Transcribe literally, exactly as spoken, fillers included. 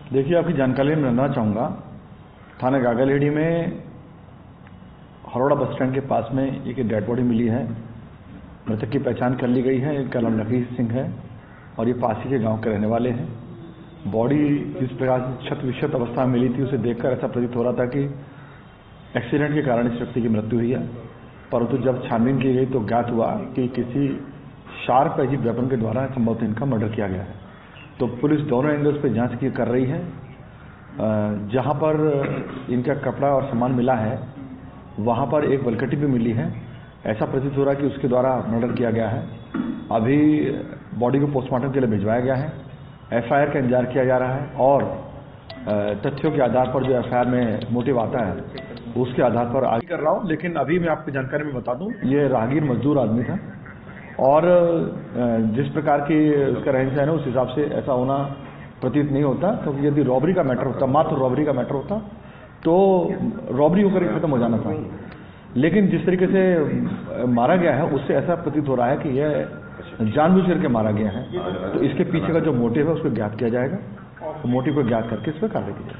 देखिए, आपकी जानकारी में रहना चाहूँगा। थाना गागलहेड़ी में हरोड़ा बस स्टैंड के पास में एक डेड बॉडी मिली है। मृतक की पहचान कर ली गई है। इनका नाम लखीर सिंह है और ये पासी के गांव के रहने वाले हैं। बॉडी जिस प्रकार से क्षत विक्षत अवस्था में मिली थी, उसे देखकर ऐसा प्रतीत हो रहा था कि एक्सीडेंट के कारण इस व्यक्ति की मृत्यु हुई है। परंतु जब छानबीन की गई तो ज्ञात हुआ कि किसी शार्प एज वेपन के द्वारा संभवतः इनका मर्डर किया गया है। तो पुलिस दोनों एंगल्स पे जांच की कर रही है। जहां पर इनका कपड़ा और सामान मिला है, वहां पर एक बलकटी भी मिली है। ऐसा प्रतीत हो रहा है कि उसके द्वारा मर्डर किया गया है। अभी बॉडी को पोस्टमार्टम के लिए भिजवाया गया है। एफ आई आर का इंतजार किया जा रहा है और तथ्यों के आधार पर जो एफ आई आर में मोटिव आता है, उसके आधार पर आगे कर रहा हूँ। लेकिन अभी मैं आपकी जानकारी में बता दूं, ये राहगीर मजदूर आदमी था और जिस प्रकार की उसका रहन सहन है, उस हिसाब से ऐसा होना प्रतीत नहीं होता। क्योंकि तो यदि रॉबरी का मैटर होता, मात्र रॉबरी का मैटर होता, तो रॉबरी होकर खत्म हो जाना था। लेकिन जिस तरीके से मारा गया है, उससे ऐसा प्रतीत हो रहा है कि यह जानबूझ करके मारा गया है। तो इसके पीछे का जो मोटिव है, उसको ज्ञात किया जाएगा। मोटिव को ज्ञात करके इस पर कार्रवाई की जाएगी।